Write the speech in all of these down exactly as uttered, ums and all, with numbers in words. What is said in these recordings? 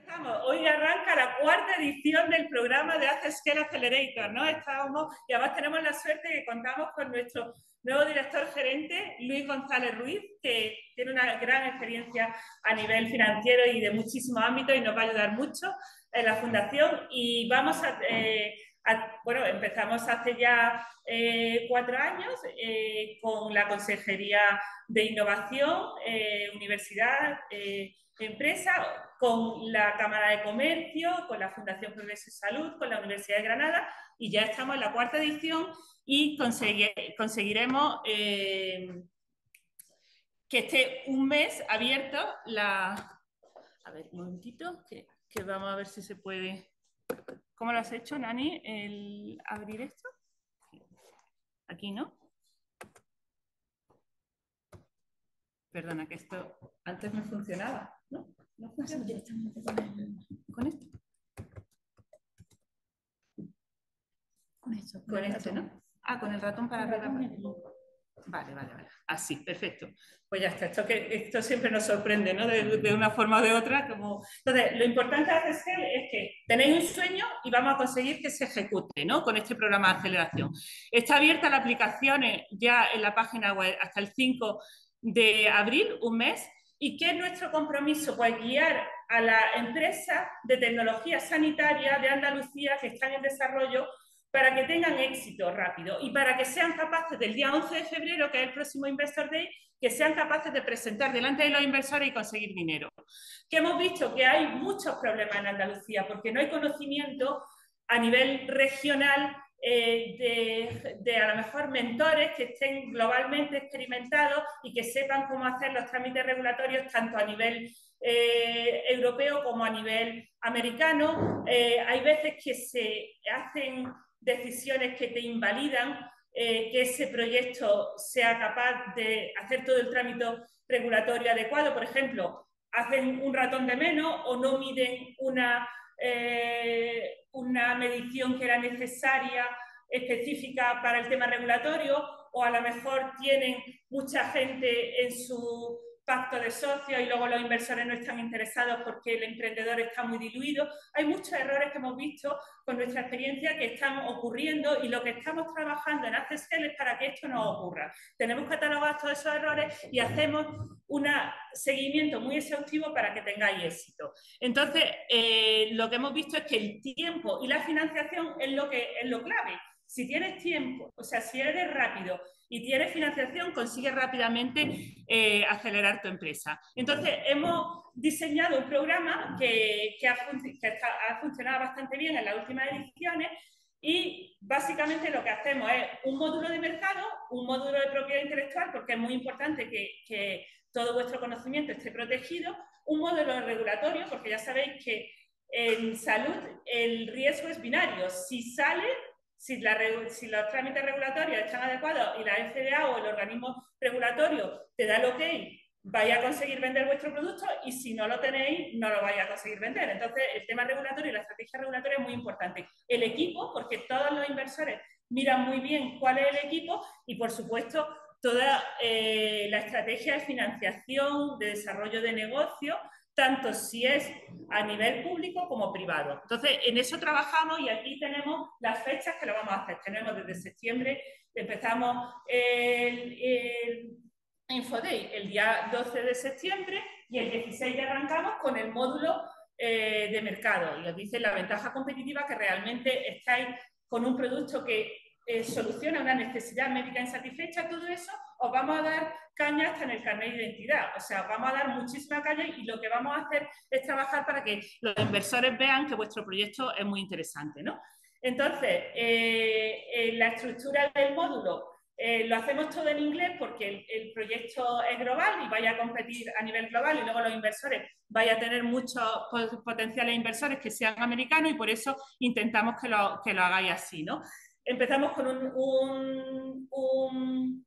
estamos. Hoy arranca la cuarta edición del programa de Scale Accelerator, ¿no? Estábamos, y además tenemos la suerte de que contamos con nuestro nuevo director gerente, Luis González Ruiz, que tiene una gran experiencia a nivel financiero y de muchísimos ámbitos y nos va a ayudar mucho en la fundación. Y vamos a... Eh, a, bueno, empezamos hace ya eh, cuatro años eh, con la Consejería de Innovación, eh, Universidad, eh, Empresa, con la Cámara de Comercio, con la Fundación Progreso y Salud, con la Universidad de Granada, y ya estamos en la cuarta edición y conseguir, conseguiremos eh, que esté un mes abierto la... A ver, un momentito, que, que vamos a ver si se puede... ¿Cómo lo has hecho, Nani, el abrir esto? Aquí, ¿no? Perdona, que esto antes no funcionaba, ¿no? ¿No funciona directamente con, el, con esto? Con esto. Con, con este, ¿no? Ah, con el ratón para arriba. Vale, vale, vale. Así, perfecto. Pues ya está. Esto, que, esto siempre nos sorprende, ¿no? De, de una forma o de otra. Como... Entonces, lo importante de Accel es que tenéis un sueño y vamos a conseguir que se ejecute, ¿no? Con este programa de aceleración. Está abierta la aplicación ya en la página web hasta el cinco de abril, un mes. ¿Y qué es nuestro compromiso? Pues guiar a la empresa de tecnología sanitaria de Andalucía que están en desarrollo para que tengan éxito rápido y para que sean capaces del día once de febrero, que es el próximo Investor Day, que sean capaces de presentar delante de los inversores y conseguir dinero. Que hemos visto que hay muchos problemas en Andalucía porque no hay conocimiento a nivel regional eh, de, de a lo mejor mentores que estén globalmente experimentados y que sepan cómo hacer los trámites regulatorios tanto a nivel eh, europeo como a nivel americano. Eh, hay veces que se hacen decisiones que te invalidan eh, que ese proyecto sea capaz de hacer todo el trámite regulatorio adecuado. Por ejemplo, hacen un ratón de menos o no miden una, eh, una medición que era necesaria, específica para el tema regulatorio, o a lo mejor tienen mucha gente en su pacto de socios y luego los inversores no están interesados porque el emprendedor está muy diluido. Hay muchos errores que hemos visto con nuestra experiencia que están ocurriendo y lo que estamos trabajando en Accel es para que esto no ocurra. Tenemos catalogados todos esos errores y hacemos un seguimiento muy exhaustivo para que tengáis éxito. Entonces, eh, lo que hemos visto es que el tiempo y la financiación es lo, que, es lo clave. Si tienes tiempo, o sea, si eres rápido y tienes financiación, consigues rápidamente eh, acelerar tu empresa. Entonces, hemos diseñado un programa que, que, ha, que está, ha funcionado bastante bien en las últimas ediciones y básicamente lo que hacemos es un módulo de mercado, un módulo de propiedad intelectual, porque es muy importante que, que todo vuestro conocimiento esté protegido, un módulo regulatorio, porque ya sabéis que en salud el riesgo es binario. Si sale... Si, la, si los trámites regulatorios están adecuados y la F D A o el organismo regulatorio te da el ok, vais a conseguir vender vuestro producto y si no lo tenéis, no lo vais a conseguir vender. Entonces, el tema regulatorio y la estrategia regulatoria es muy importante. El equipo, porque todos los inversores miran muy bien cuál es el equipo y, por supuesto, toda eh, la estrategia de financiación, de desarrollo de negocio, tanto si es a nivel público como privado. Entonces, en eso trabajamos y aquí tenemos las fechas que lo vamos a hacer. Tenemos desde septiembre, empezamos el, el Infoday el día doce de septiembre y el dieciséis ya arrancamos con el módulo eh, de mercado. Y os dice la ventaja competitiva que realmente estáis con un producto que eh, soluciona una necesidad médica insatisfecha, todo eso os vamos a dar caña hasta en el carnet de identidad. O sea, vamos a dar muchísima caña y lo que vamos a hacer es trabajar para que los inversores vean que vuestro proyecto es muy interesante, ¿no? Entonces, eh, eh, la estructura del módulo eh, lo hacemos todo en inglés porque el, el proyecto es global y vaya a competir a nivel global y luego los inversores vaya a tener muchos potenciales inversores que sean americanos y por eso intentamos que lo, que lo hagáis así, ¿no? Empezamos con un, un, un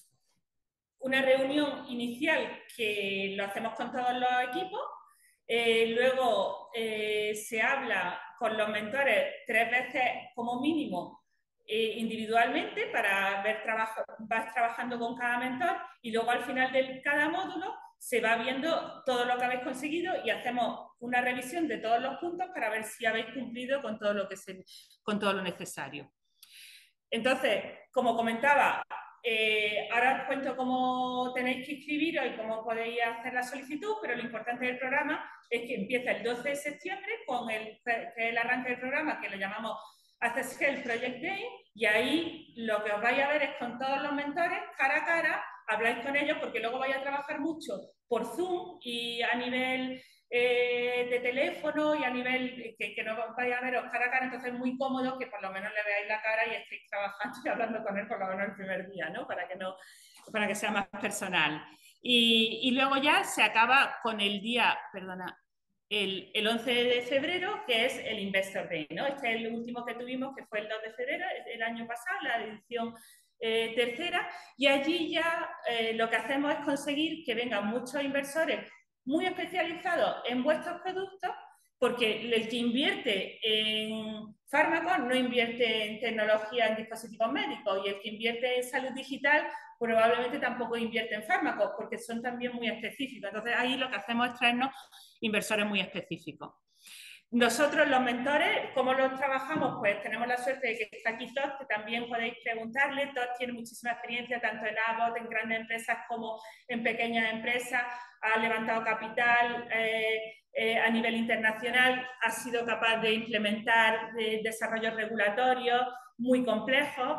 una reunión inicial que lo hacemos con todos los equipos, eh, luego eh, se habla con los mentores tres veces como mínimo eh, individualmente para ver trabajo, vas trabajando con cada mentor y luego al final de cada módulo se va viendo todo lo que habéis conseguido y hacemos una revisión de todos los puntos para ver si habéis cumplido con todo lo, que se, con todo lo necesario. Entonces, como comentaba, eh, ahora os cuento cómo tenéis que inscribiros y cómo podéis hacer la solicitud, pero lo importante del programa es que empieza el doce de septiembre con el, el arranque del programa, que lo llamamos Access Health Project Day, y ahí lo que os vais a ver es con todos los mentores, cara a cara, habláis con ellos, porque luego vais a trabajar mucho por Zoom y a nivel eh, de teléfono y a nivel que, que no vais a veros cara a cara, entonces es muy cómodo que por lo menos le veáis la cara y estéis trabajando y hablando con él por lo menos el primer día, ¿no? Para que, no, para que sea más personal. Y, y luego ya se acaba con el día, perdona, el, el once de febrero, que es el Investor Day, ¿no? Este es el último que tuvimos, que fue el dos de febrero, el año pasado, la edición eh, tercera, y allí ya eh, lo que hacemos es conseguir que vengan muchos inversores muy especializados en vuestros productos, porque el que invierte en fármacos no invierte en tecnología, en dispositivos médicos, y el que invierte en salud digital probablemente tampoco invierte en fármacos, porque son también muy específicos. Entonces ahí lo que hacemos es traernos inversores muy específicos. Nosotros los mentores, ¿cómo los trabajamos? Pues tenemos la suerte de que está aquí Todd, que también podéis preguntarle. Todd tiene muchísima experiencia tanto en Abbott, en grandes empresas como en pequeñas empresas, ha levantado capital eh, eh, a nivel internacional, ha sido capaz de implementar de desarrollos regulatorios muy complejos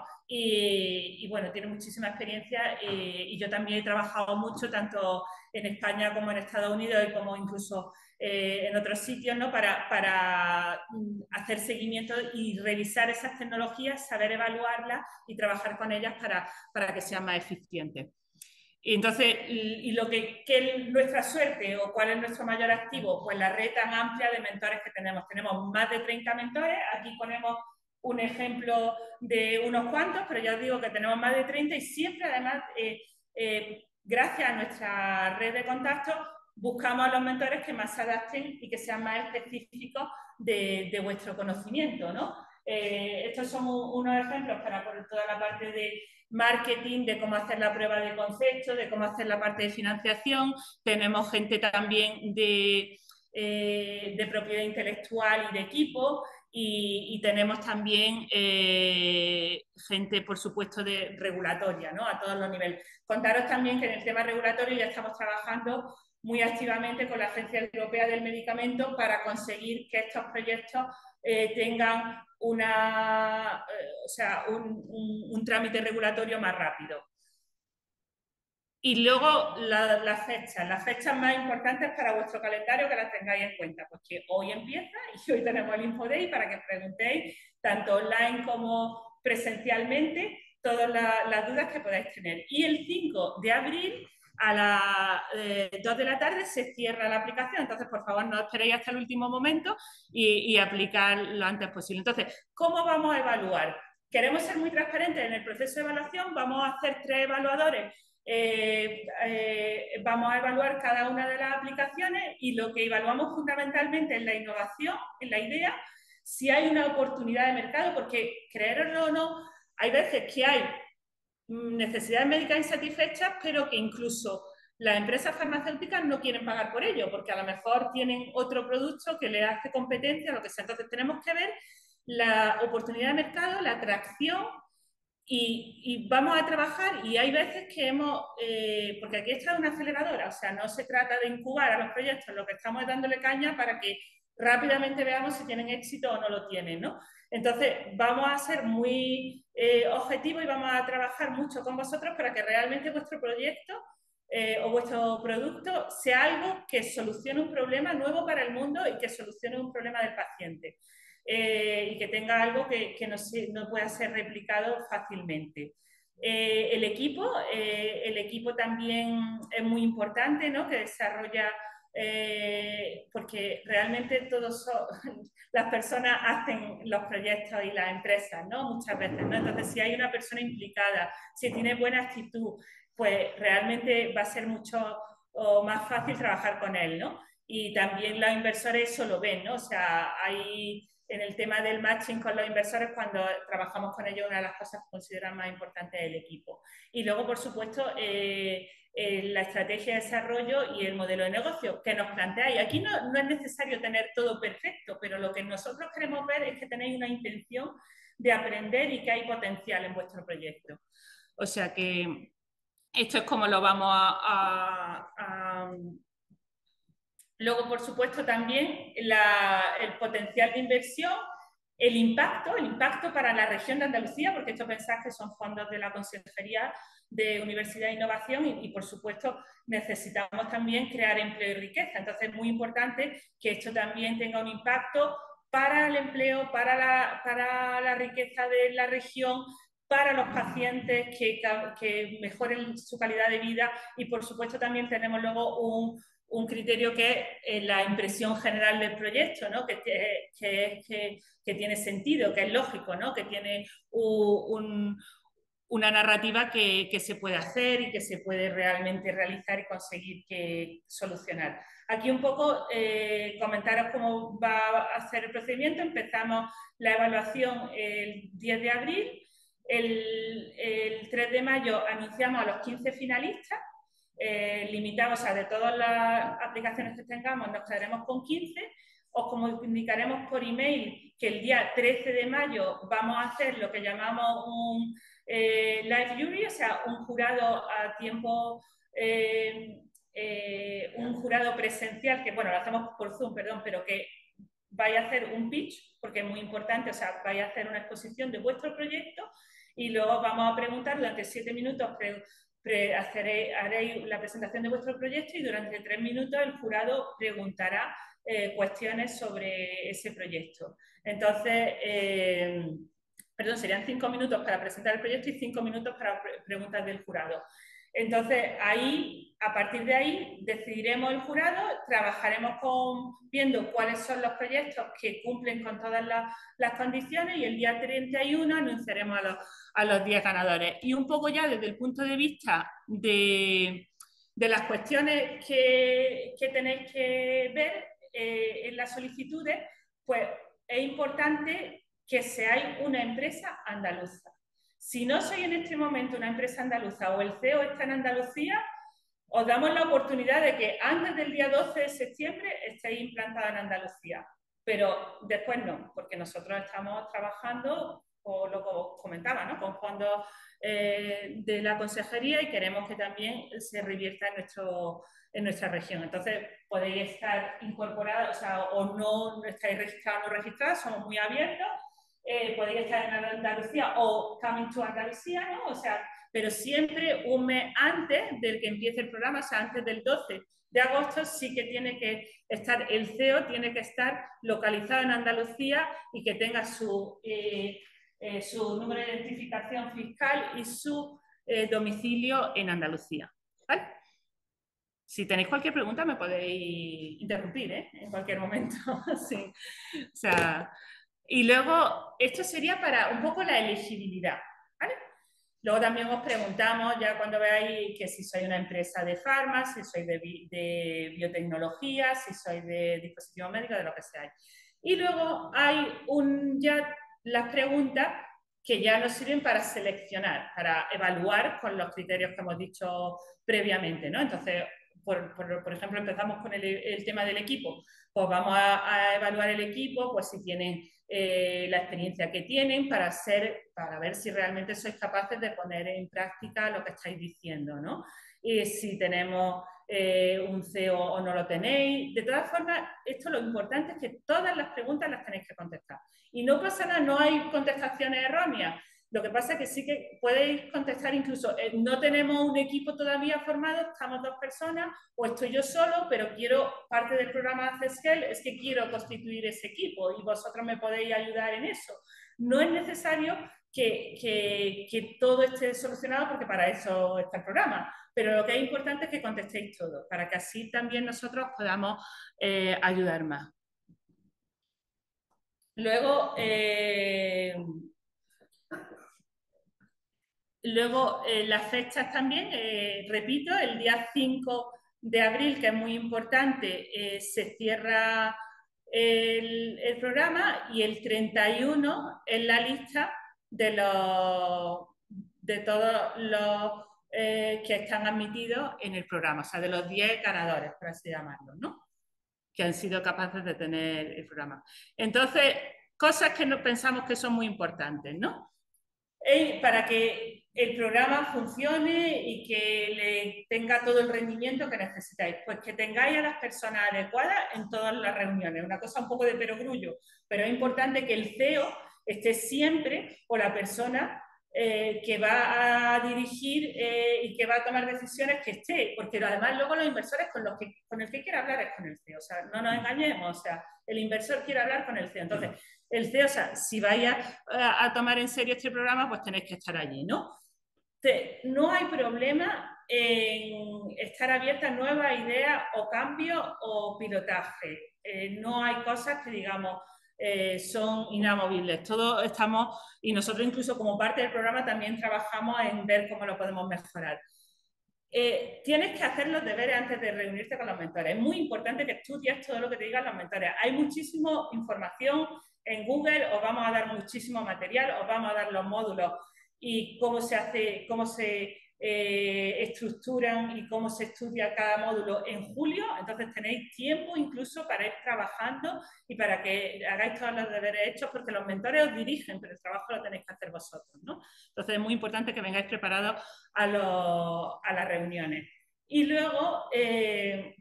y, y bueno, tiene muchísima experiencia y, y yo también he trabajado mucho tanto en España como en Estados Unidos y como incluso Eh, en otros sitios, ¿no? para, para hacer seguimiento y revisar esas tecnologías, saber evaluarlas y trabajar con ellas para, para que sean más eficientes. Y entonces, y lo que, ¿qué es nuestra suerte o cuál es nuestro mayor activo? Pues la red tan amplia de mentores que tenemos. Tenemos más de treinta mentores, aquí ponemos un ejemplo de unos cuantos, pero ya os digo que tenemos más de treinta y siempre además, eh, eh, gracias a nuestra red de contactos, buscamos a los mentores que más se adapten y que sean más específicos de, de vuestro conocimiento, ¿no? Eh, estos son unos ejemplos para por toda la parte de marketing, de cómo hacer la prueba de concepto, de cómo hacer la parte de financiación. Tenemos gente también de, eh, de propiedad intelectual y de equipo. Y, y tenemos también eh, gente, por supuesto, de regulatoria, ¿no? A todos los niveles. Contaros también que en el tema regulatorio ya estamos trabajando muy activamente con la Agencia Europea del Medicamento para conseguir que estos proyectos eh, tengan una, eh, o sea, un, un, un trámite regulatorio más rápido. Y luego la, las fechas, las fechas más importantes para vuestro calendario que las tengáis en cuenta, porque hoy empieza y hoy tenemos el Info Day para que preguntéis tanto online como presencialmente todas la, las dudas que podáis tener. Y el cinco de abril a las eh, dos de la tarde se cierra la aplicación, entonces por favor no esperéis hasta el último momento y, y aplicar lo antes posible. Entonces, ¿cómo vamos a evaluar? Queremos ser muy transparentes en el proceso de evaluación, vamos a hacer tres evaluadores. Eh, eh, vamos a evaluar cada una de las aplicaciones y lo que evaluamos fundamentalmente es la innovación, en la idea, si hay una oportunidad de mercado, porque creerlo o no, hay veces que hay necesidades médicas insatisfechas, pero que incluso las empresas farmacéuticas no quieren pagar por ello, porque a lo mejor tienen otro producto que le hace competencia, lo que sea. Entonces tenemos que ver la oportunidad de mercado, la atracción. Y, y vamos a trabajar y hay veces que hemos, eh, porque aquí está una aceleradora, o sea, no se trata de incubar a los proyectos, lo que estamos es dándole caña para que rápidamente veamos si tienen éxito o no lo tienen, ¿no? Entonces, vamos a ser muy eh, objetivos y vamos a trabajar mucho con vosotros para que realmente vuestro proyecto eh, o vuestro producto sea algo que solucione un problema nuevo para el mundo y que solucione un problema del paciente. Eh, y que tenga algo que, que no, se, no pueda ser replicado fácilmente. Eh, el equipo, eh, el equipo también es muy importante, ¿no? Que desarrolla, eh, porque realmente todos son, las personas hacen los proyectos y las empresas, ¿no? Muchas veces, ¿no? Entonces, si hay una persona implicada, si tiene buena actitud, pues realmente va a ser mucho o más fácil trabajar con él, ¿no? Y también los inversores eso lo ven, ¿no? O sea, hay en el tema del matching con los inversores, cuando trabajamos con ellos, una de las cosas que consideran más importantes es el equipo. Y luego, por supuesto, eh, eh, la estrategia de desarrollo y el modelo de negocio que nos planteáis. Aquí no, no es necesario tener todo perfecto, pero lo que nosotros queremos ver es que tenéis una intención de aprender y que hay potencial en vuestro proyecto. O sea que esto es como lo vamos a... a, a Luego, por supuesto, también la, el potencial de inversión, el impacto, el impacto para la región de Andalucía, porque esto pensáis que son fondos de la Consejería de Universidad e Innovación y, y, por supuesto, necesitamos también crear empleo y riqueza. Entonces, es muy importante que esto también tenga un impacto para el empleo, para la, para la riqueza de la región, para los pacientes que, que mejoren su calidad de vida y, por supuesto, también tenemos luego un un criterio que es la impresión general del proyecto, ¿no? que, que, que, que, que tiene sentido, que es lógico, ¿no? que tiene un, una narrativa que, que se puede hacer y que se puede realmente realizar y conseguir que, solucionar. Aquí un poco eh, comentaros cómo va a ser el procedimiento. Empezamos la evaluación el diez de abril, el, el tres de mayo anunciamos a los quince finalistas. Eh, limitamos a de todas las aplicaciones que tengamos, nos quedaremos con quince. Os comunicaremos por email que el día trece de mayo vamos a hacer lo que llamamos un eh, live jury, o sea, un jurado a tiempo, eh, eh, un jurado presencial, que bueno, lo hacemos por Zoom, perdón, pero que vaya a hacer un pitch, porque es muy importante, o sea, vaya a hacer una exposición de vuestro proyecto y luego vamos a preguntar durante siete minutos, Haré, haré la presentación de vuestro proyecto y durante tres minutos el jurado preguntará eh, cuestiones sobre ese proyecto. Entonces, eh, perdón, serían cinco minutos para presentar el proyecto y cinco minutos para pre preguntas del jurado. Entonces, ahí, a partir de ahí, decidiremos el jurado, trabajaremos con, viendo cuáles son los proyectos que cumplen con todas las, las condiciones y el día treinta y uno anunciaremos a los, a los diez ganadores. Y un poco ya desde el punto de vista de, de las cuestiones que, que tenéis que ver eh, en las solicitudes, pues es importante que seáis una empresa andaluza. Si no sois en este momento una empresa andaluza o el C E O está en Andalucía, os damos la oportunidad de que antes del día doce de septiembre estéis implantados en Andalucía. Pero después no, porque nosotros estamos trabajando, o lo que os comentaba, ¿no? con fondos eh, de la consejería y queremos que también se revierta en, nuestro, en nuestra región. Entonces, podéis estar incorporados, o sea, o no, no estáis registrados o no registrados, somos muy abiertos. Eh, podéis estar en Andalucía o coming to Andalucía, ¿no? O sea, pero siempre un mes antes del que empiece el programa, o sea, antes del doce de agosto, sí que tiene que estar, el C E O tiene que estar localizado en Andalucía y que tenga su, eh, eh, su número de identificación fiscal y su eh, domicilio en Andalucía. ¿Vale? Si tenéis cualquier pregunta me podéis interrumpir, ¿eh? En cualquier momento. Sí. O sea, y luego, esto sería para un poco la elegibilidad, ¿vale? Luego también os preguntamos, ya cuando veáis que si sois una empresa de farma, si sois de, bi de biotecnología, si sois de dispositivos médicos, de lo que sea. Y luego hay un, ya las preguntas que ya nos sirven para seleccionar, para evaluar con los criterios que hemos dicho previamente, ¿no? Entonces, por, por, por ejemplo, empezamos con el, el tema del equipo. Pues vamos a, a evaluar el equipo, pues si tienen eh, la experiencia que tienen para, ser, para ver si realmente sois capaces de poner en práctica lo que estáis diciendo, ¿no? Y si tenemos eh, un C E O o no lo tenéis. De todas formas, esto lo importante es que todas las preguntas las tenéis que contestar. Y no pasa nada, no hay contestaciones erróneas. Lo que pasa es que sí que podéis contestar incluso, eh, no tenemos un equipo todavía formado, estamos dos personas, o estoy yo solo, pero quiero, parte del programa C S G E L es que quiero constituir ese equipo y vosotros me podéis ayudar en eso. No es necesario que, que, que todo esté solucionado porque para eso está el programa, pero lo que es importante es que contestéis todo, para que así también nosotros podamos eh, ayudar más. Luego, eh, Luego, eh, las fechas también, eh, repito, el día cinco de abril, que es muy importante, eh, se cierra el, el, programa y el treinta y uno es la lista de, los, de todos los eh, que están admitidos en el programa, o sea, de los diez ganadores, por así llamarlo, ¿no? Que han sido capaces de tener el programa. Entonces, cosas que no, pensamos que son muy importantes, ¿no? Eh, para que el programa funcione y que le tenga todo el rendimiento que necesitáis, pues que tengáis a las personas adecuadas en todas las reuniones. Una cosa un poco de perogrullo, pero es importante que el C E O esté siempre o la persona eh, que va a dirigir eh, y que va a tomar decisiones que esté, porque además luego los inversores con los que con el que quiere hablar es con el C E O, o sea, no nos engañemos, o sea, el inversor quiere hablar con el C E O. Entonces, el C E O, o sea, si vaya a, a tomar en serio este programa, pues tenéis que estar allí, ¿no? Te, no hay problema en estar abierta a nuevas ideas o cambios o pilotaje. Eh, no hay cosas que, digamos, eh, son inamovibles. Todos estamos, y nosotros incluso como parte del programa también trabajamos en ver cómo lo podemos mejorar. Eh, tienes que hacer los deberes antes de reunirte con los mentores. Es muy importante que estudies todo lo que te digan los mentores. Hay muchísima información en Google, os vamos a dar muchísimo material, os vamos a dar los módulos y cómo se hace, cómo se eh, estructuran y cómo se estudia cada módulo en julio. Entonces tenéis tiempo incluso para ir trabajando y para que hagáis todos los deberes hechos, porque los mentores os dirigen, pero el trabajo lo tenéis que hacer vosotros, ¿no? Entonces es muy importante que vengáis preparados a, los, a las reuniones. Y luego, eh,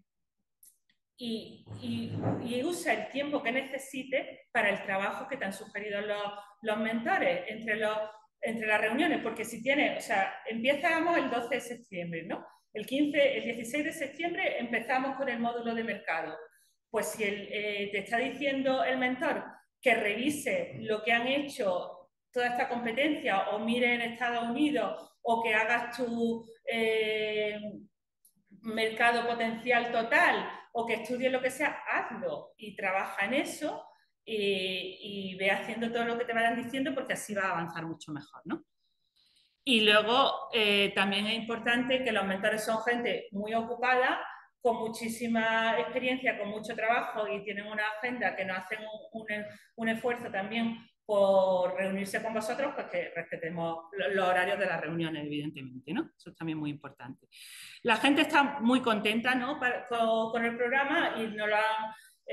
y, y, y, usa el tiempo que necesite para el trabajo que te han sugerido los, los mentores entre, los, entre las reuniones, porque si tienes, o sea, empezamos el doce de septiembre, ¿no? El, quince, el dieciséis de septiembre empezamos con el módulo de mercado. Pues si el, eh, te está diciendo el mentor que revise lo que han hecho toda esta competencia o mire en Estados Unidos o que hagas tu eh, mercado potencial total o que estudies lo que sea, hazlo y trabaja en eso y, y ve haciendo todo lo que te vayan diciendo, porque así va a avanzar mucho mejor, ¿no? Y luego eh, también es importante que los mentores son gente muy ocupada, con muchísima experiencia, con mucho trabajo y tienen una agenda que nos hacen un, un, un esfuerzo también por reunirse con vosotros, pues que respetemos los horarios de las reuniones, evidentemente, ¿no? Eso es también muy importante. La gente está muy contenta, ¿no? Para, con, con, el programa y nos lo han,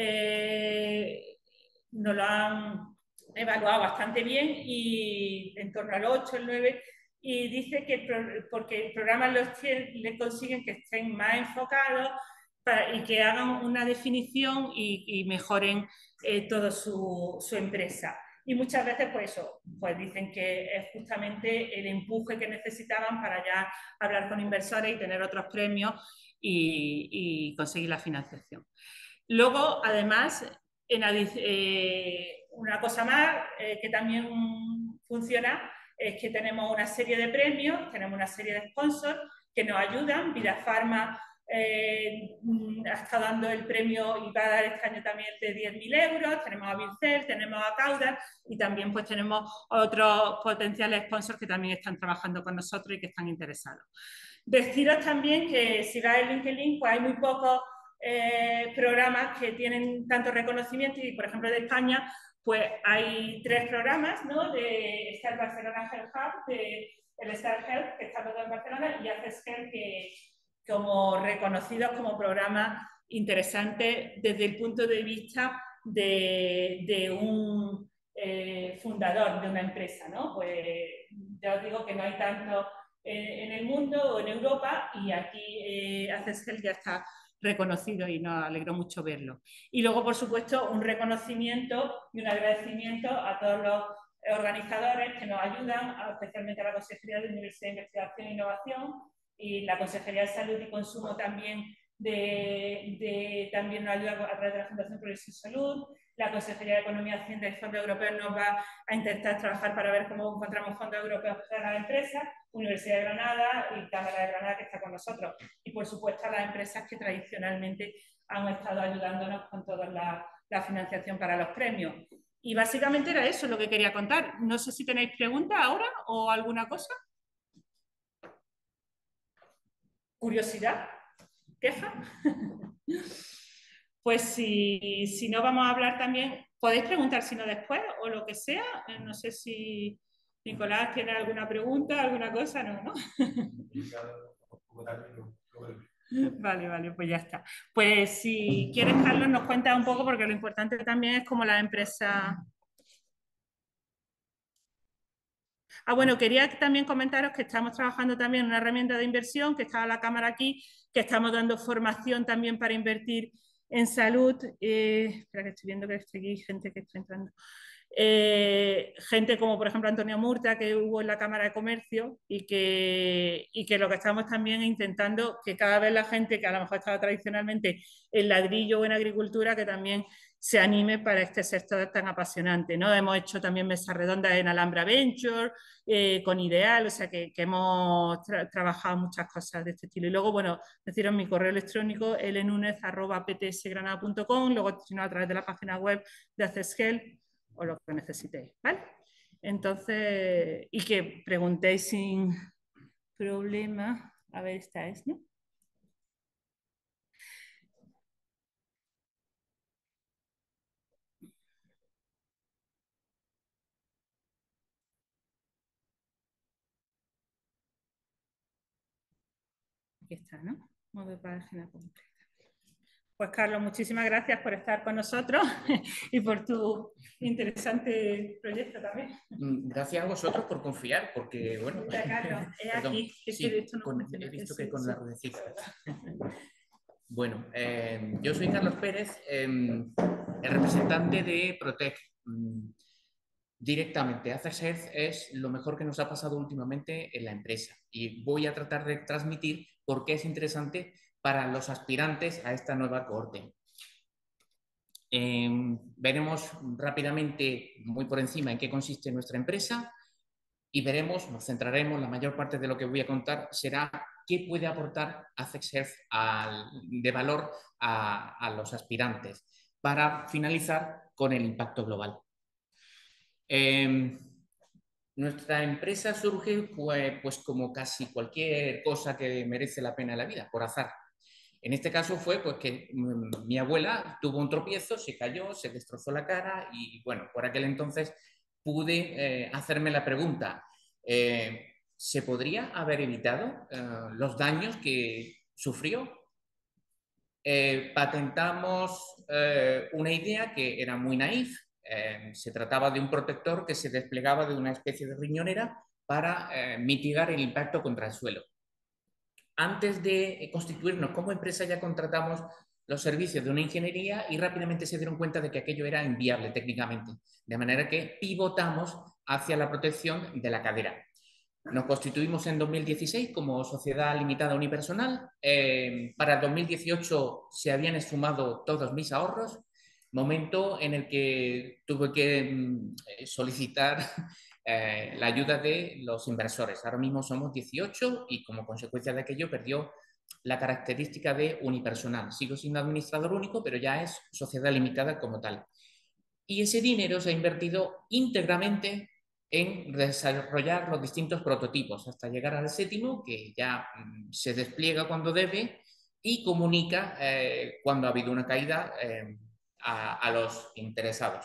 eh, nos lo han evaluado bastante bien y en torno al ocho, el nueve, y dice que el, porque el programa los le consiguen que estén más enfocados para, y que hagan una definición y, y mejoren eh, toda su, su empresa. Y muchas veces, pues eso, pues dicen que es justamente el empuje que necesitaban para ya hablar con inversores y tener otros premios y, y conseguir la financiación. Luego, además, en eh, una cosa más eh, que también funciona es que tenemos una serie de premios, tenemos una serie de sponsors que nos ayudan. Vida Pharma eh, ha estado dando el premio y va a dar este año también de diez mil euros, tenemos a Vilcel, tenemos a Caudal y también pues tenemos otros potenciales sponsors que también están trabajando con nosotros y que están interesados. Deciros también que si vais en LinkedIn, pues hay muy pocos eh, programas que tienen tanto reconocimiento y, por ejemplo, de España, pues hay tres programas, ¿no? De Star Barcelona Health Hub, de el Star Health, que está todo en Barcelona, y Access Health, que como reconocidos como programas interesantes desde el punto de vista de, de un eh, fundador de una empresa, ¿no? Pues ya os digo que no hay tanto eh, en el mundo o en Europa, y aquí eh, Access Health ya está reconocido y nos alegró mucho verlo. Y luego, por supuesto, un reconocimiento y un agradecimiento a todos los organizadores que nos ayudan, especialmente a la Consejería de Universidad de Investigación e Innovación y la Consejería de Salud y Consumo también, de, de, también nos ayuda a través de la Fundación Progreso y Salud. La Consejería de Economía, Hacienda y Fondos Europeos nos va a intentar trabajar para ver cómo encontramos fondos europeos para las empresas. Universidad de Granada y Cámara de Granada, que está con nosotros, y por supuesto a las empresas que tradicionalmente han estado ayudándonos con toda la, la financiación para los premios. Y básicamente era eso lo que quería contar. No sé si tenéis preguntas ahora o alguna cosa. ¿Curiosidad? ¿Queja? Pues si, si no, vamos a hablar también. Podéis preguntar si no después o lo que sea. No sé si... Nicolás, ¿tiene alguna pregunta, alguna cosa? No, ¿no? Vale, vale, pues ya está. Pues si quieres, Carlos, nos cuenta un poco, porque lo importante también es como la empresa. Ah, bueno, quería también comentaros que estamos trabajando también en una herramienta de inversión, que está la cámara aquí, que estamos dando formación también para invertir en salud. Eh, espera, que estoy viendo que estoy aquí gente que está entrando. Eh, gente como, por ejemplo, Antonio Murta, que hubo en la Cámara de Comercio, y que, y que lo que estamos también intentando que cada vez la gente que a lo mejor estaba tradicionalmente en ladrillo o en agricultura, que también se anime para este sector tan apasionante, ¿no? Hemos hecho también mesas redondas en Alhambra Venture, eh, con Ideal, o sea que, que hemos tra trabajado muchas cosas de este estilo. Y luego, bueno, deciros mi correo electrónico, elnunez arroba p t s granada punto com, luego si no, a través de la página web de Accesshealth o lo que necesitéis, ¿vale? Entonces, y que preguntéis sin problema. A ver, esta es, ¿no? Aquí está, ¿no? Modo página completa. Pues Carlos, muchísimas gracias por estar con nosotros y por tu interesante proyecto también. Gracias a vosotros por confiar, porque bueno, Mira, Carlos, es perdón, aquí, es sí, que esto no con, funciona. he visto Sí, que con sí. la ruedecita. Bueno, eh, yo soy Carlos Pérez, eh, el representante de Protec. Mm, Directamente, Access es lo mejor que nos ha pasado últimamente en la empresa y voy a tratar de transmitir por qué es interesante para los aspirantes a esta nueva cohorte. Eh, veremos rápidamente, muy por encima, en qué consiste nuestra empresa y veremos, nos centraremos, la mayor parte de lo que voy a contar será qué puede aportar Access de valor a, a los aspirantes para finalizar con el impacto global. Eh, nuestra empresa surge pues, pues como casi cualquier cosa que merece la pena en la vida, por azar. En este caso fue pues, que mm, mi abuela tuvo un tropiezo, se cayó, se destrozó la cara y bueno, por aquel entonces pude eh, hacerme la pregunta, eh, ¿se podría haber evitado eh, los daños que sufrió? Eh, patentamos eh, una idea que era muy naif. Eh, se trataba de un protector que se desplegaba de una especie de riñonera para eh, mitigar el impacto contra el suelo. Antes de constituirnos como empresa ya contratamos los servicios de una ingeniería y rápidamente se dieron cuenta de que aquello era inviable técnicamente, de manera que pivotamos hacia la protección de la cadera. Nos constituimos en dos mil dieciséis como sociedad limitada unipersonal. Eh, para dos mil dieciocho se habían esfumado todos mis ahorros, momento en el que tuve que mm, solicitar eh, la ayuda de los inversores. Ahora mismo somos dieciocho y como consecuencia de aquello perdió la característica de unipersonal. Sigo siendo administrador único, pero ya es sociedad limitada como tal. Y ese dinero se ha invertido íntegramente en desarrollar los distintos prototipos hasta llegar al séptimo, que ya mm, se despliega cuando debe y comunica eh, cuando ha habido una caída eh, a, a, los interesados.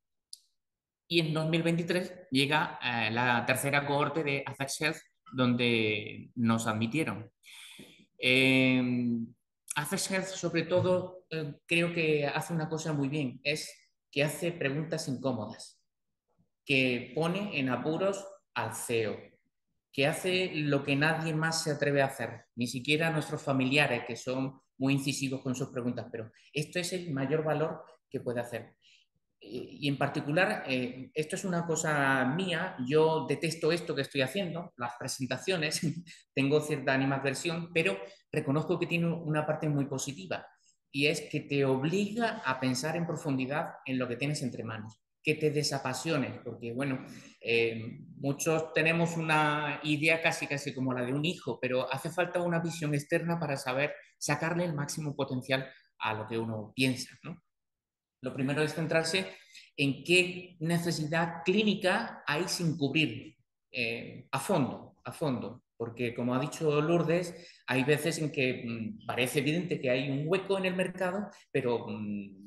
Y en dos mil veintitrés llega eh, la tercera cohorte de Access, donde nos admitieron. Eh, Access, sobre todo, eh, creo que hace una cosa muy bien, es que hace preguntas incómodas, que pone en apuros al C E O, que hace lo que nadie más se atreve a hacer, ni siquiera nuestros familiares, que son muy incisivos con sus preguntas, pero esto es el mayor valor que puede hacer. Y en particular, eh, esto es una cosa mía, yo detesto esto que estoy haciendo, las presentaciones, tengo cierta animadversión, pero reconozco que tiene una parte muy positiva y es que te obliga a pensar en profundidad en lo que tienes entre manos, que te desapasiones, porque bueno, eh, muchos tenemos una idea casi casi como la de un hijo, pero hace falta una visión externa para saber sacarle el máximo potencial a lo que uno piensa, ¿no? Lo primero es centrarse en qué necesidad clínica hay sin cubrir eh, a fondo, a fondo. Porque, como ha dicho Lourdes, hay veces en que mmm, parece evidente que hay un hueco en el mercado, pero mmm, a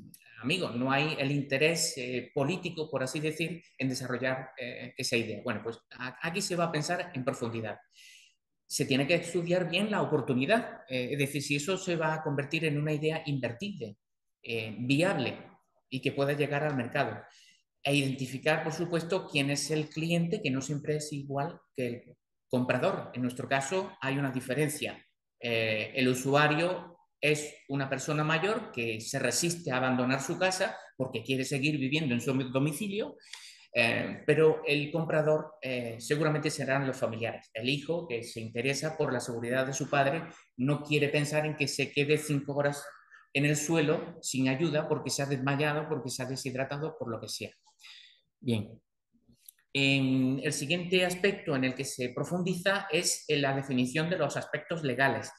amigo, no hay el interés eh, político, por así decir, en desarrollar eh, esa idea. Bueno, pues aquí se va a pensar en profundidad. Se tiene que estudiar bien la oportunidad, eh, es decir, si eso se va a convertir en una idea invertible, eh, viable y que pueda llegar al mercado. E identificar, por supuesto, quién es el cliente, que no siempre es igual que el comprador. En nuestro caso hay una diferencia. Eh, el usuario es una persona mayor que se resiste a abandonar su casa porque quiere seguir viviendo en su domicilio, eh, pero el comprador eh, seguramente serán los familiares. El hijo que se interesa por la seguridad de su padre no quiere pensar en que se quede cinco horas en el suelo sin ayuda porque se ha desmayado, porque se ha deshidratado, por lo que sea. Bien. En el siguiente aspecto en el que se profundiza es en la definición de los aspectos legales.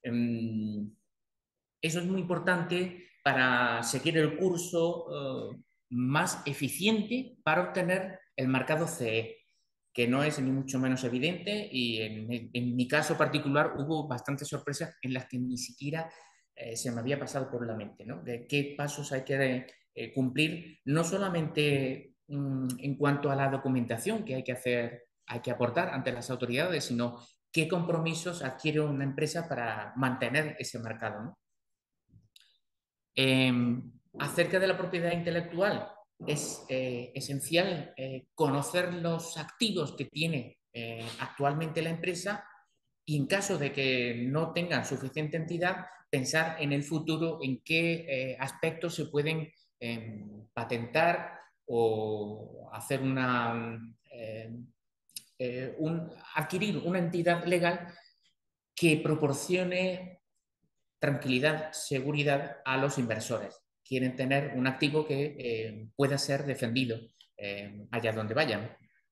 Eso es muy importante para seguir el curso uh, más eficiente para obtener el marcado C E, que no es ni mucho menos evidente, y en, en mi caso particular hubo bastantes sorpresas en las que ni siquiera eh, se me había pasado por la mente, ¿no? De qué pasos hay que eh, cumplir, no solamente um, en cuanto a la documentación que hay que hacer, hay que aportar ante las autoridades, sino qué compromisos adquiere una empresa para mantener ese mercado, ¿no? Eh, acerca de la propiedad intelectual, es eh, esencial eh, conocer los activos que tiene eh, actualmente la empresa y en caso de que no tengan suficiente entidad, pensar en el futuro en qué eh, aspectos se pueden eh, patentar o hacer una, eh, eh, un, adquirir una entidad legal que proporcione tranquilidad, seguridad a los inversores. Quieren tener un activo que eh, pueda ser defendido eh, allá donde vayan.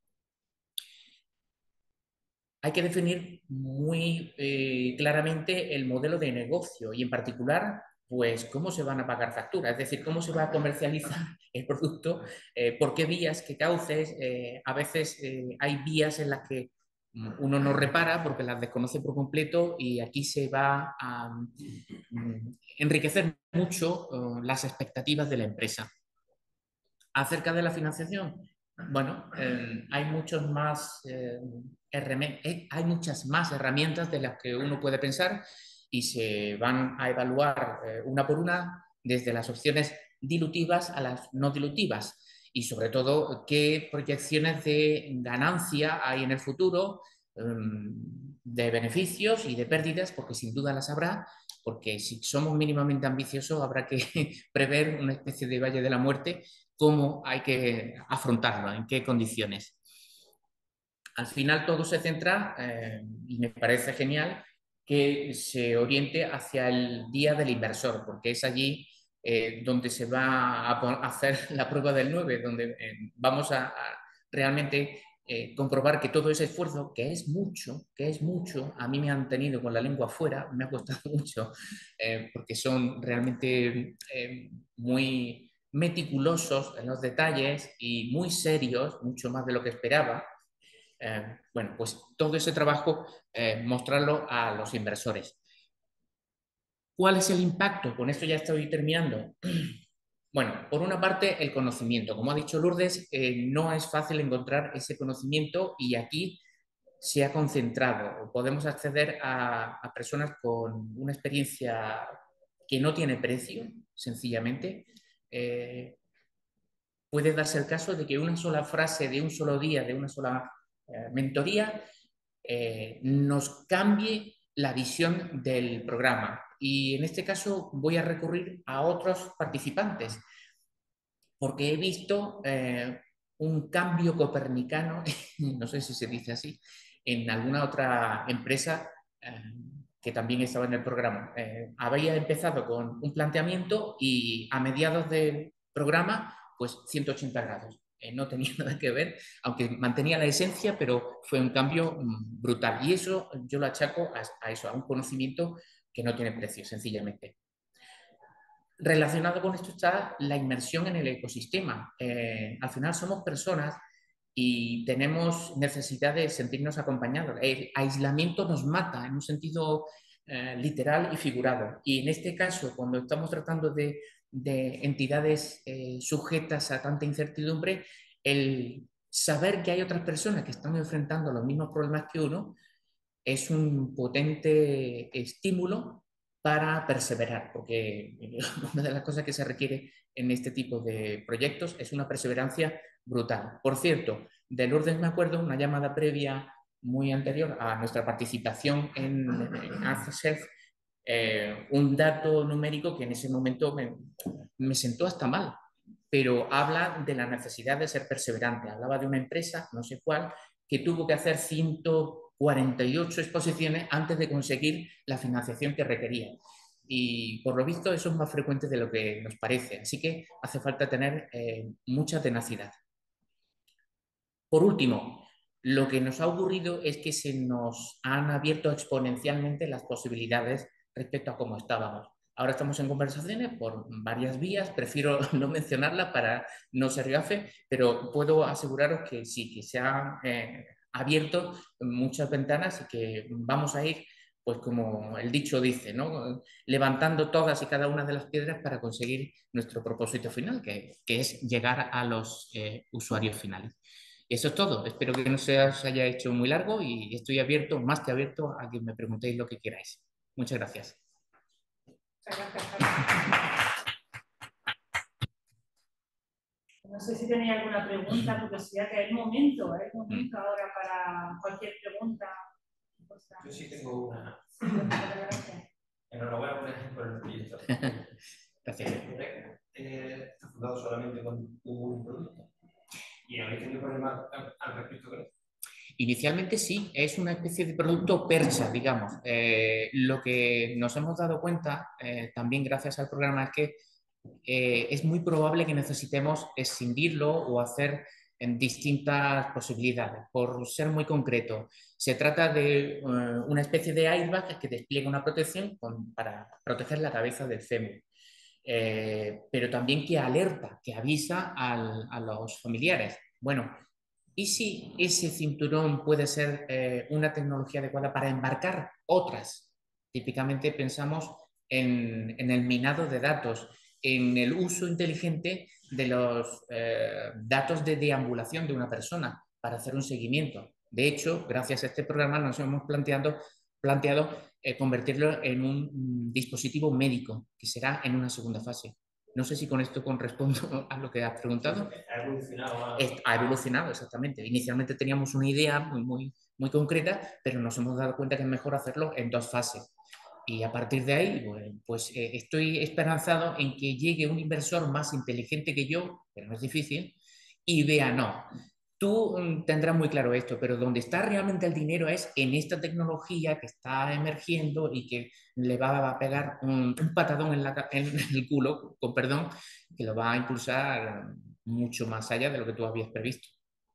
Hay que definir muy eh, claramente el modelo de negocio y en particular, pues, cómo se van a pagar facturas, es decir, cómo se va a comercializar el producto, eh, por qué vías, qué cauces. Eh, a veces eh, hay vías en las que uno no repara porque las desconoce por completo y aquí se va a um, enriquecer mucho uh, las expectativas de la empresa. Acerca de la financiación, bueno, eh, hay, muchos más, eh, eh, hay muchas más herramientas de las que uno puede pensar y se van a evaluar eh, una por una, desde las opciones dilutivas a las no dilutivas y sobre todo qué proyecciones de ganancia hay en el futuro, eh, de beneficios y de pérdidas, porque sin duda las habrá, porque si somos mínimamente ambiciosos habrá que prever una especie de valle de la muerte, cómo hay que afrontarlo, en qué condiciones. Al final todo se centra, eh, y me parece genial, que se oriente hacia el día del inversor, porque es allí eh, donde se va a hacer la prueba del nueve, donde eh, vamos a, a realmente eh, comprobar que todo ese esfuerzo, que es mucho, que es mucho, a mí me han tenido con la lengua afuera, me ha costado mucho, eh, porque son realmente eh, muy meticulosos en los detalles y muy serios, mucho más de lo que esperaba. Eh, bueno, pues todo ese trabajo, eh, mostrarlo a los inversores. ¿Cuál es el impacto? Con esto ya estoy terminando. Bueno, por una parte, el conocimiento. Como ha dicho Lourdes, eh, no es fácil encontrar ese conocimiento y aquí se ha concentrado. Podemos acceder a, a personas con una experiencia que no tiene precio, sencillamente. Eh, puede darse el caso de que una sola frase de un solo día, de una sola eh, mentoría, eh, nos cambie la visión del programa. Y en este caso voy a recurrir a otros participantes, porque he visto eh, un cambio copernicano, no sé si se dice así, en alguna otra empresa eh, que también estaba en el programa. Eh, había empezado con un planteamiento y a mediados del programa, pues ciento ochenta grados. Eh, no tenía nada que ver, aunque mantenía la esencia, pero fue un cambio mm, brutal. Y eso yo lo achaco a, a eso, a un conocimiento que no tiene precio, sencillamente. Relacionado con esto está la inmersión en el ecosistema. Eh, al final somos personas y tenemos necesidad de sentirnos acompañados. El aislamiento nos mata en un sentido eh, literal y figurado. Y en este caso, cuando estamos tratando de, de entidades eh, sujetas a tanta incertidumbre, el saber que hay otras personas que están enfrentando los mismos problemas que uno es un potente estímulo para perseverar, porque una de las cosas que se requiere en este tipo de proyectos es una perseverancia brutal. Por cierto, de Lourdes me acuerdo una llamada previa muy anterior a nuestra participación en, en ArtSelf, eh, un dato numérico que en ese momento me, me sentó hasta mal, pero habla de la necesidad de ser perseverante. Hablaba de una empresa, no sé cuál, que tuvo que hacer ciento cuarenta y ocho exposiciones antes de conseguir la financiación que requería. Y por lo visto eso es más frecuente de lo que nos parece. Así que hace falta tener eh, mucha tenacidad. Por último, lo que nos ha ocurrido es que se nos han abierto exponencialmente las posibilidades respecto a cómo estábamos. Ahora estamos en conversaciones por varias vías, prefiero no mencionarlas para no ser gafe, pero puedo aseguraros que sí, que se han eh, abierto muchas ventanas y que vamos a ir, pues como el dicho dice, ¿no? Levantando todas y cada una de las piedras para conseguir nuestro propósito final, que, que es llegar a los eh, usuarios finales. Eso es todo. Espero que no se os haya hecho muy largo y estoy abierto, más que abierto, a que me preguntéis lo que queráis. Muchas gracias. Muchas gracias. No sé si tenéis alguna pregunta, porque si ya que es el momento, es el momento ahora para cualquier pregunta. Yo sí tengo una. Sí, gracias. Enhorabuena por ejemplo el proyecto. Gracias. Eh, está fundado solamente con un producto. ¿Y habéis tenido problemas al, al respecto con eso? Inicialmente sí, es una especie de producto percha, digamos. Eh, lo que nos hemos dado cuenta, eh, también gracias al programa, es que eh, es muy probable que necesitemos escindirlo o hacer en distintas posibilidades. Por ser muy concreto, se trata de uh, una especie de airbag que despliega una protección con, para proteger la cabeza del fémur. Eh, pero también que alerta, que avisa al, a los familiares. Bueno, ¿y si ese cinturón puede ser eh, una tecnología adecuada para embarcar otras? Típicamente pensamos en, en el minado de datos, en el uso inteligente de los eh, datos de deambulación de una persona para hacer un seguimiento. De hecho, gracias a este programa nos hemos planteado, planteado eh, convertirlo en un mm, dispositivo médico, que será en una segunda fase. No sé si con esto correspondo a lo que has preguntado. Ha evolucionado. Ha evolucionado, exactamente. Inicialmente teníamos una idea muy, muy, muy concreta, pero nos hemos dado cuenta que es mejor hacerlo en dos fases. Y a partir de ahí, pues, pues eh, estoy esperanzado en que llegue un inversor más inteligente que yo, pero no es difícil, y vea, no, tú mm, tendrás muy claro esto, pero donde está realmente el dinero es en esta tecnología que está emergiendo y que le va a pegar un, un patadón en, la, en el culo, con perdón, que lo va a impulsar mucho más allá de lo que tú habías previsto.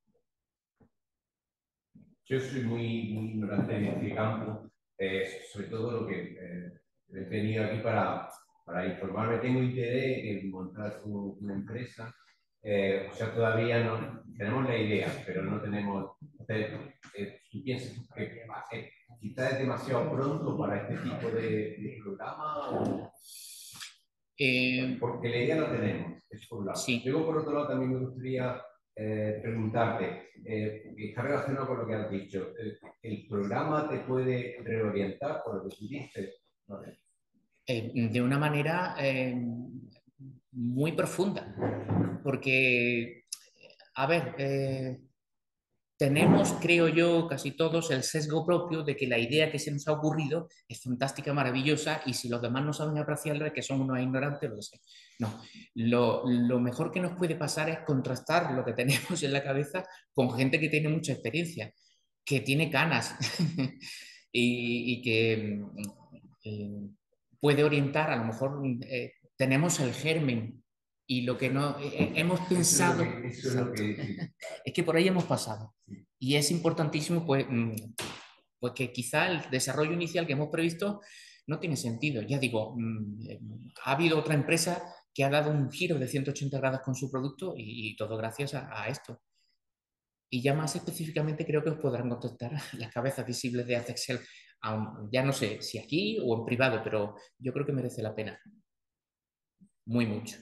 Yo soy muy, muy ignorante en este campo, eh, sobre todo lo que eh, he venido aquí para, para informarme. Tengo interés en montar un, una empresa, eh, o sea, todavía no tenemos la idea, pero no tenemos. Eh, eh, ¿Tú piensas que eh, quizás es demasiado pronto para este tipo de, de programa? O... Eh, Porque la idea la tenemos, es por un lado. Sí. Luego, por otro lado, también me gustaría eh, preguntarte, eh, está relacionado con lo que has dicho, ¿el, el programa te puede reorientar por lo que tú dices? ¿Vale? Eh, de una manera eh, muy profunda, porque, a ver, eh, tenemos, creo yo, casi todos el sesgo propio de que la idea que se nos ha ocurrido es fantástica, maravillosa, y si los demás no saben apreciarla es que son unos ignorantes, lo que sea. No, lo, lo mejor que nos puede pasar es contrastar lo que tenemos en la cabeza con gente que tiene mucha experiencia, que tiene canas y, y que eh, puede orientar, a lo mejor eh, tenemos el germen y lo que no eh, hemos pensado, eso es, lo que, eso es, lo que... es que por ahí hemos pasado. Y es importantísimo pues, pues que quizá el desarrollo inicial que hemos previsto no tiene sentido. Ya digo, ha habido otra empresa que ha dado un giro de ciento ochenta grados con su producto y, y todo gracias a, a esto. Y ya más específicamente creo que os podrán contestar las cabezas visibles de Accexel Aun- ya no sé si aquí o en privado, pero yo creo que merece la pena. Muy mucho.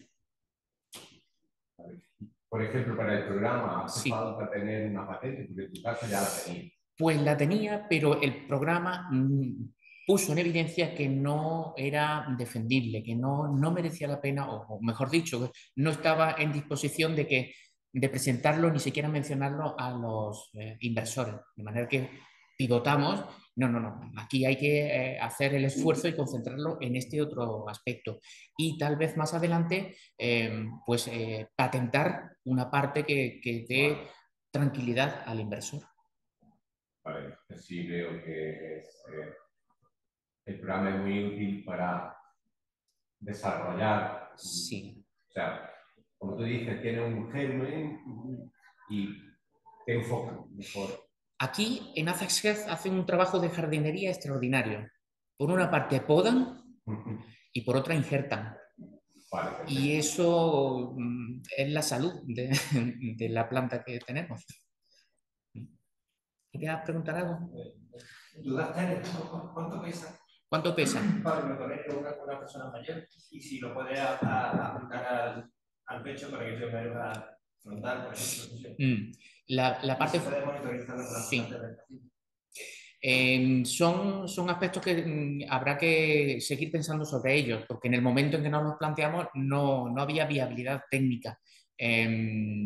Por ejemplo, para el programa hace Sí. falta tener una patente, porque en tu caso ya la tenías. Pues la tenía, pero el programa mm, puso en evidencia que no era defendible, que no, no merecía la pena, o, o mejor dicho, no estaba en disposición de, que, de presentarlo, ni siquiera mencionarlo a los eh, inversores. De manera que pivotamos, no, no, no, aquí hay que eh, hacer el esfuerzo y concentrarlo en este otro aspecto. Y tal vez más adelante, eh, pues eh, patentar una parte que, que dé tranquilidad al inversor. Vale, sí veo que es, eh, el programa es muy útil para desarrollar, Sí. o sea, como tú dices, tiene un germen y te enfoca mejor. Aquí en Ajax Health hacen un trabajo de jardinería extraordinario. Por una parte podan y por otra injertan. Vale, Y eso mm, es la salud de, de la planta que tenemos. ¿Querías preguntar algo? ¿Dudas tienes? ¿Cuánto pesa? ¿Cuánto pesa? Para que me conecte una, una persona mayor y si lo puede a- a- aplicar al, al pecho para que yo me haga frontal, por ejemplo. Mm, La, la Y parte... se puede monitorizar la Sí. del paciente. Eh, son, son aspectos que mm, habrá que seguir pensando sobre ellos, porque en el momento en que nos los planteamos no, no había viabilidad técnica. Eh,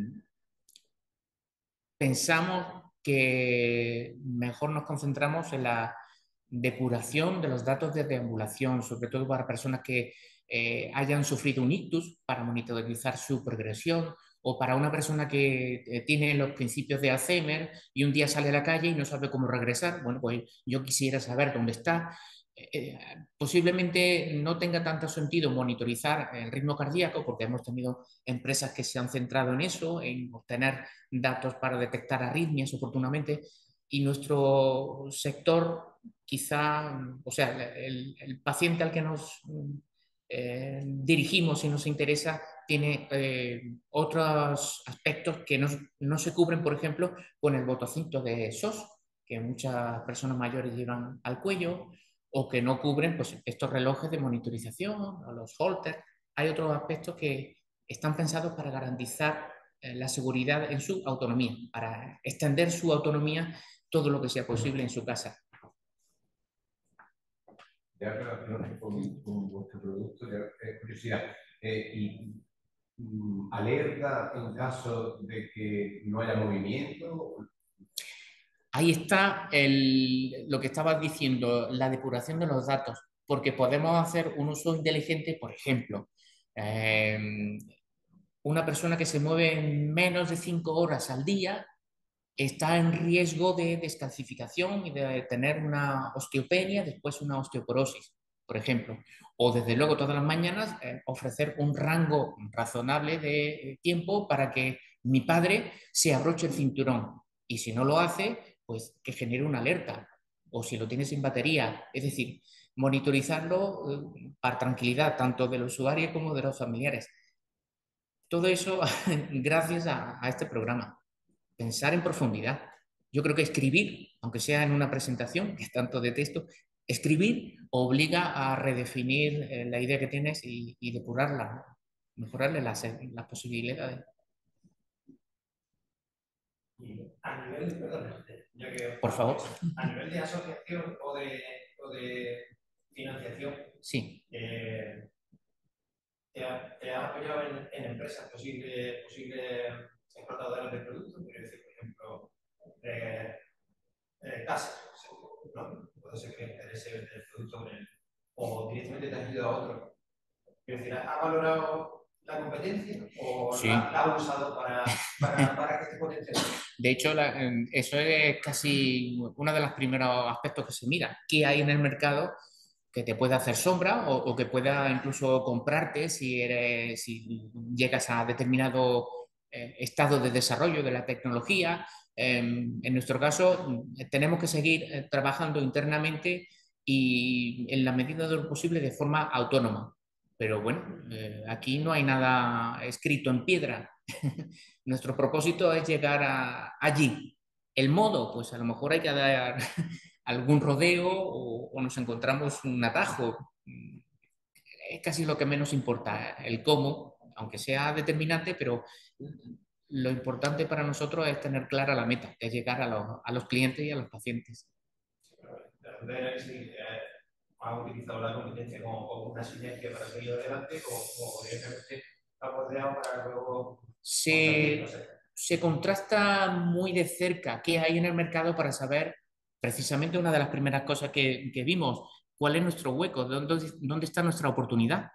pensamos que mejor nos concentramos en la depuración de los datos de deambulación, sobre todo para personas que eh, hayan sufrido un ictus, para monitorizar su progresión, o para una persona que eh, tiene los principios de Alzheimer y un día sale a la calle y no sabe cómo regresar. Bueno, pues yo quisiera saber dónde está. Eh, posiblemente no tenga tanto sentido monitorizar el ritmo cardíaco, porque hemos tenido empresas que se han centrado en eso, en obtener datos para detectar arritmias oportunamente, y nuestro sector quizá, o sea, el, el paciente al que nos eh, dirigimos y nos interesa tiene eh, otros aspectos que no, no se cubren, por ejemplo, con el botoncito de S O S, que muchas personas mayores llevan al cuello, o que no cubren pues, estos relojes de monitorización o los holters. Hay otros aspectos que están pensados para garantizar eh, la seguridad en su autonomía, para extender su autonomía todo lo que sea posible en su casa. Ya relacionados con, con vuestro producto, ya, eh, curiosidad, eh, y mm, alerta en caso de que no haya movimiento. Ahí está el, lo que estabas diciendo, la depuración de los datos, porque podemos hacer un uso inteligente, por ejemplo, eh, una persona que se mueve menos de cinco horas al día está en riesgo de descalcificación y de tener una osteopenia, después una osteoporosis, por ejemplo. O desde luego todas las mañanas eh, ofrecer un rango razonable de tiempo para que mi padre se abroche el cinturón. Y si no lo hace, pues que genere una alerta. O si lo tiene sin batería. Es decir, monitorizarlo eh, para tranquilidad tanto del usuario como de los familiares. Todo eso gracias a, a este programa. Pensar en profundidad. Yo creo que escribir, aunque sea en una presentación, que es tanto de texto, escribir obliga a redefinir eh, la idea que tienes y, y depurarla, ¿no? Mejorarle las, las posibilidades. Y a nivel, perdón, ya que, Por favor. a nivel de asociación o de, o de financiación, sí. Eh, te, ha, te ha apoyado en, en empresas posibles posible exportadoras de productos, quiero decir, por ejemplo, eh, eh, casas, ¿no? Puede ser que interese el producto el, o directamente te has ido a otro. Quiero decir, ¿ha valorado la competencia o sí. la, la ha usado para, para, para que te potencie? De hecho, la, eso es casi uno de los primeros aspectos que se mira. ¿Qué hay en el mercado que te pueda hacer sombra o, o que pueda incluso comprarte si, eres, si llegas a determinado eh, estado de desarrollo de la tecnología? Eh, en nuestro caso, tenemos que seguir eh, trabajando internamente y en la medida de lo posible de forma autónoma. Pero bueno, eh, aquí no hay nada escrito en piedra. Nuestro propósito es llegar a, allí. El modo, pues a lo mejor hay que dar algún rodeo o, o nos encontramos un atajo. Es casi lo que menos importa, el cómo, aunque sea determinante, pero lo importante para nosotros es tener clara la meta, que es llegar a los, a los clientes y a los pacientes. Ha utilizado la competencia como, como una sinergia para seguir adelante, como, como evidentemente ha bordeado para luego... Se, se contrasta muy de cerca qué hay en el mercado para saber precisamente una de las primeras cosas que, que vimos, cuál es nuestro hueco, dónde, dónde está nuestra oportunidad.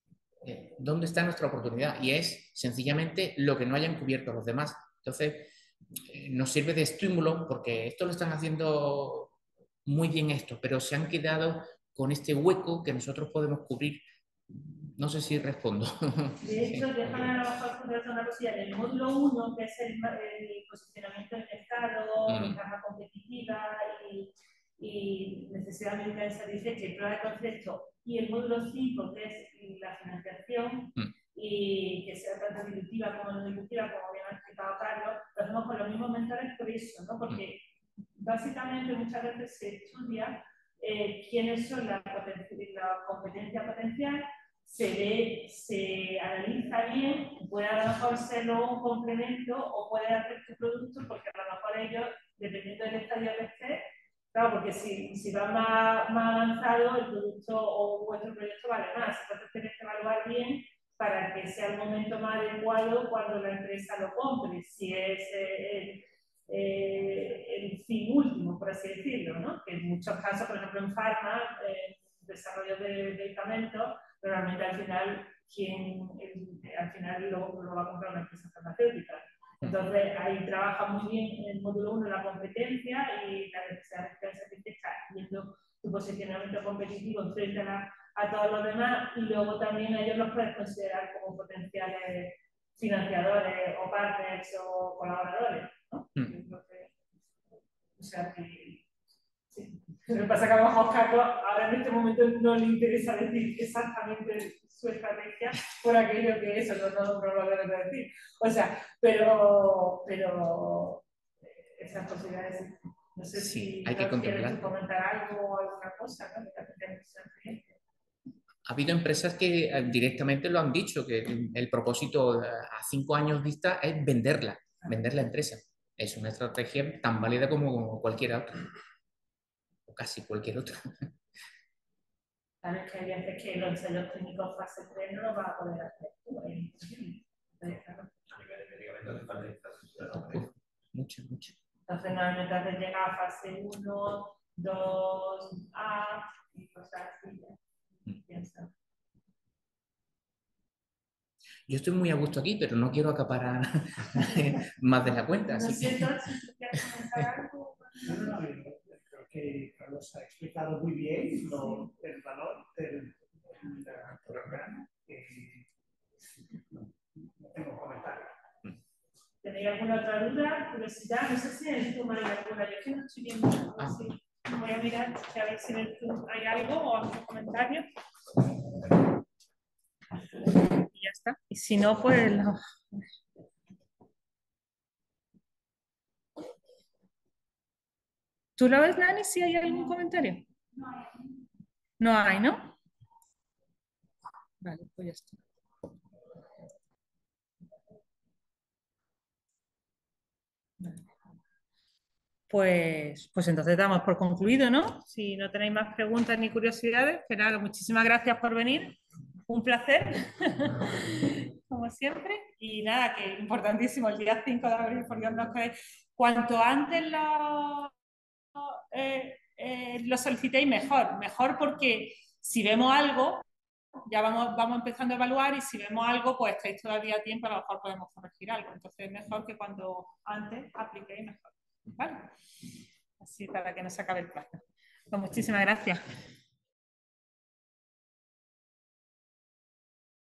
¿Dónde está nuestra oportunidad? Y es sencillamente lo que no hayan cubierto los demás. Entonces, eh, nos sirve de estímulo porque esto lo están haciendo muy bien esto, pero se han quedado con este hueco que nosotros podemos cubrir. No sé si respondo. De hecho, sí. Déjame a lo mejor contarte una cosilla. En el módulo uno, que es el, el posicionamiento del mercado, mm. ventaja competitiva y, y necesidad médica insatisfecha y prueba de concepto, y el módulo cinco, que es la financiación, mm. y que sea tanto dilutiva como no dilutiva, como bien ha explicado Carlos, lo hacemos con los mismos mentores por eso, ¿no? Porque mm. básicamente muchas veces se estudia eh, quiénes son las la competencias potenciales, se ve, se analiza bien, puede a lo mejor ser luego un complemento o puede hacer tu producto, porque a lo mejor ellos, dependiendo del estadio que esté, claro, porque si, si va más, más avanzado, el producto o vuestro proyecto vale más. Entonces tenéis que evaluar bien para que sea el momento más adecuado cuando la empresa lo compre, si es eh, el, eh, el fin último, por así decirlo, ¿no? Que en muchos casos, por ejemplo en farma, eh, desarrollo de medicamentos, pero realmente al final, quien el, al final lo, lo va a comprar una empresa farmacéutica. Entonces, ahí trabaja muy bien en el módulo uno la competencia y la necesidad de satisfecha, viendo tu posicionamiento competitivo frente a, la, a todos los demás, y luego también ellos los puedes considerar como potenciales financiadores o partners o colaboradores, ¿no? Mm. Entonces, o sea que... Sí. Lo que pasa es que a lo mejor Carlos ahora en este momento no le interesa decir exactamente su estrategia por aquello que eso no, no, no lo debe decir. O sea, pero, pero esas posibilidades, no sé sí, si hay que quieres comentar algo o alguna cosa, ¿no? Ha habido empresas que directamente lo han dicho, que el propósito a cinco años vista es venderla, vender la empresa. Es una estrategia tan válida como cualquier otra. Casi cualquier otro. Claro, es que hay veces que los ensayos clínicos fase tres no lo vas a poder hacer. Mucho, mucho. Entonces, normalmente antes de llegar a fase uno, dos A y cosas así. Piensa. Yo estoy muy a gusto aquí, pero no quiero acaparar más de la cuenta. No así sé, que... si tú quieres comentar algo. No, no, no, creo que Carlos ha explicado muy bien lo, el valor del, del programa. Eh, no, no tengo comentarios. ¿Tenéis alguna otra duda, curiosidad? No sé si en el Zoom hay alguna. Yo es que no estoy viendo. Ah. Si voy a mirar a ver si en el Zoom hay algo o algún comentario. Y ya está. Y si no, pues... No. ¿Tú lo ves, Nani, si hay algún comentario? No hay, ¿no? Vale, pues ya está. Vale. Pues, pues entonces damos por concluido, ¿no? Si no tenéis más preguntas ni curiosidades, que nada, muchísimas gracias por venir. Un placer, como siempre. Y nada, que importantísimo, el día cinco de abril, por Dios, nos quedéis. Cuanto antes lo, eh, eh, lo solicitéis, mejor. Mejor porque si vemos algo, ya vamos, vamos empezando a evaluar, y si vemos algo, pues estáis todavía a tiempo, a lo mejor podemos corregir algo. Entonces, mejor que cuando antes apliquéis, mejor. ¿Vale? Así para que no se acabe el plazo. Pues muchísimas gracias.